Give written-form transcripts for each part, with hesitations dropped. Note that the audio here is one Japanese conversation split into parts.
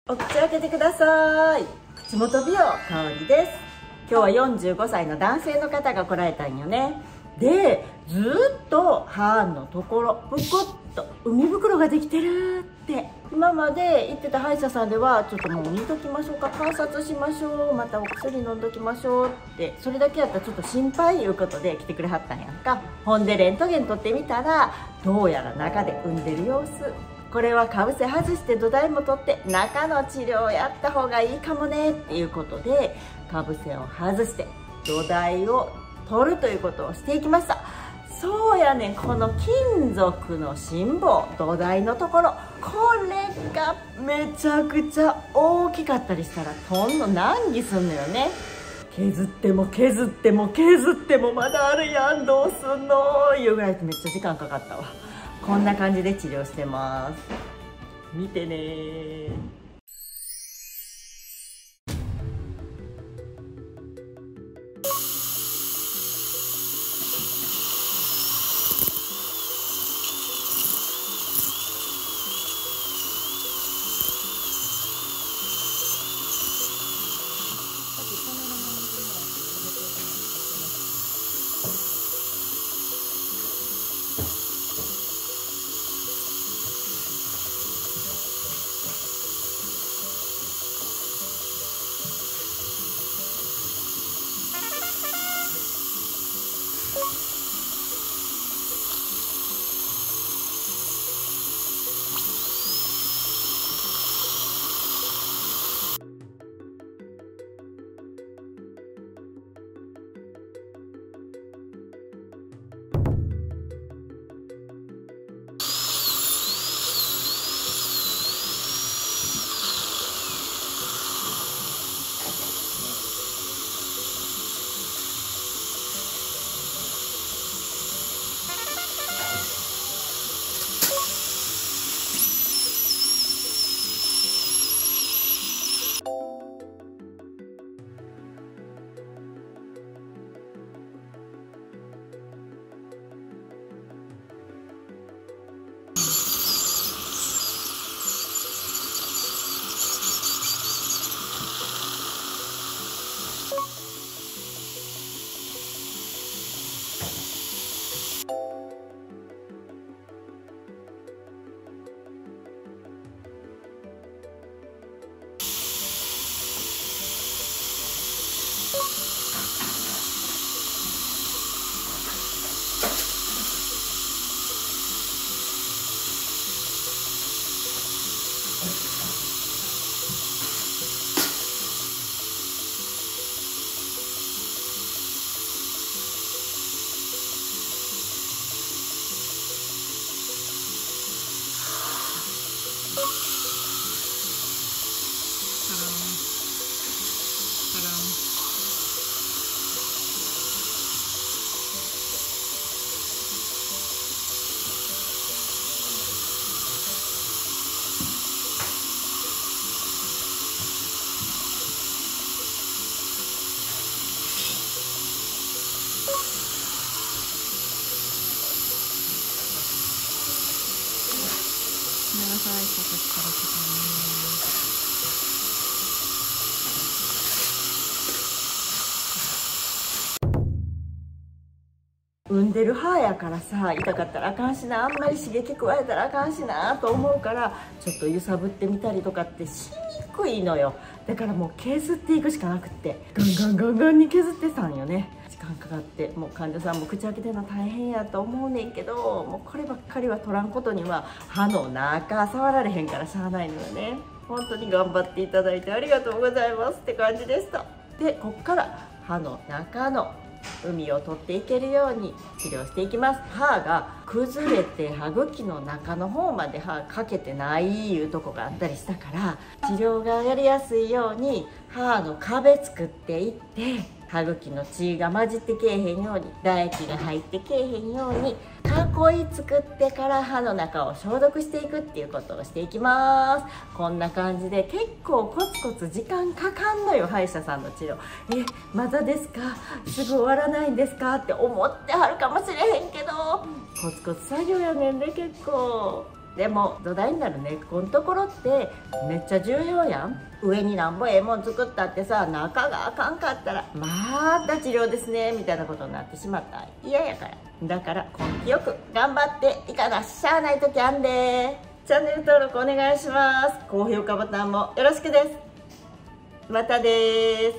お口開けてください。口元美容香りです。今日は45歳の男性の方が来られたんよね。で、ずっと歯のところぷくっと海袋ができてるって、今まで行ってた歯医者さんではちょっともう見ときましょうか、観察しましょう、またお薬飲んどきましょうって、それだけやったらちょっと心配いうことで来てくれはったんやんか。ほんでレントゲン取ってみたら、どうやら中で産んでる様子。これはかぶせ外して土台も取って中の治療をやった方がいいかもねっていうことで、かぶせを外して土台を取るということをしていきました。そうやねん、この金属の心棒土台のところ、これがめちゃくちゃ大きかったりしたらとんの難儀すんのよね。削っても削っても削ってもまだあるやん、どうすんのいうぐらいめっちゃ時間かかったわ。こんな感じで治療してます。見てね。産んでる歯やからさ、痛かったらあかんしな、あんまり刺激加えたらあかんしなと思うから、ちょっと揺さぶってみたりとかってしにくいのよ。だからもう削っていくしかなくって、ガンガンガンガンに削ってたんよね。時間かかって、もう患者さんも口開けてるの大変やと思うねんけど、もうこればっかりは取らんことには歯の中触られへんからしゃあないのよね。本当に頑張っていただいてありがとうございますって感じでした。で、こっから歯の中の海を取っていけるように治療していきます。歯が崩れて歯茎の中の方まで歯かけてないいうとこがあったりしたから、治療がやりやすいように歯の壁作っていって、歯茎の血が混じってけえへんように、唾液が入ってけえへんように囲い作ってから歯の中を消毒していくっていうことをしていきます。こんな感じで結構コツコツ時間かかんのよ、歯医者さんの治療。まだですか、すぐ終わらないんですかって思ってはるかもしれへんけど、コツコツ作業やねんで、結構。 でも土台になる根っこのところってめっちゃ重要やん。上になんぼええもん作ったってさ、中があかんかったらまた治療ですねみたいなことになってしまったら嫌やから。だから根気よく頑張っていかなしゃあない時あんで。チャンネル登録お願いします。高評価ボタンもよろしくです。またです。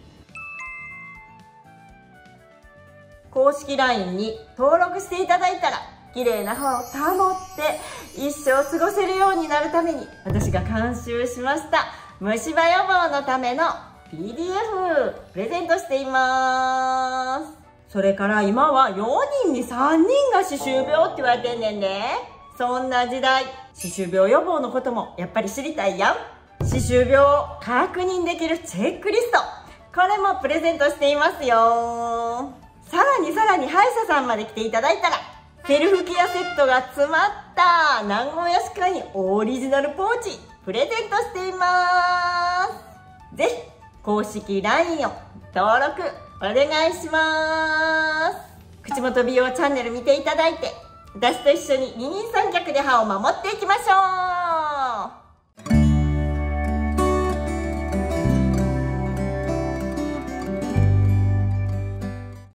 公式 LINE に登録していただいたら綺麗な歯を保って一生過ごせるようになるために私が監修しました虫歯予防のための PDF プレゼントしています。それから今は4人に3人が歯周病って言われてんねんで。そんな時代、歯周病予防のこともやっぱり知りたいやん。歯周病を確認できるチェックリスト、これもプレゼントしていますよ。さらに歯医者さんまで来ていただいたらセルフケアセットが詰まった南郷やしかにオリジナルポーチプレゼントしています。ぜひ公式 LINE を登録お願いします。口元美容チャンネル見ていただいて、私と一緒に二人三脚で歯を守っていきましょう。